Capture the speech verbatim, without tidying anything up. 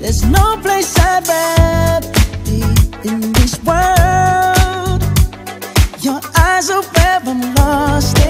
There's no place I'd rather be in this world. Your eyes are where I'm lost.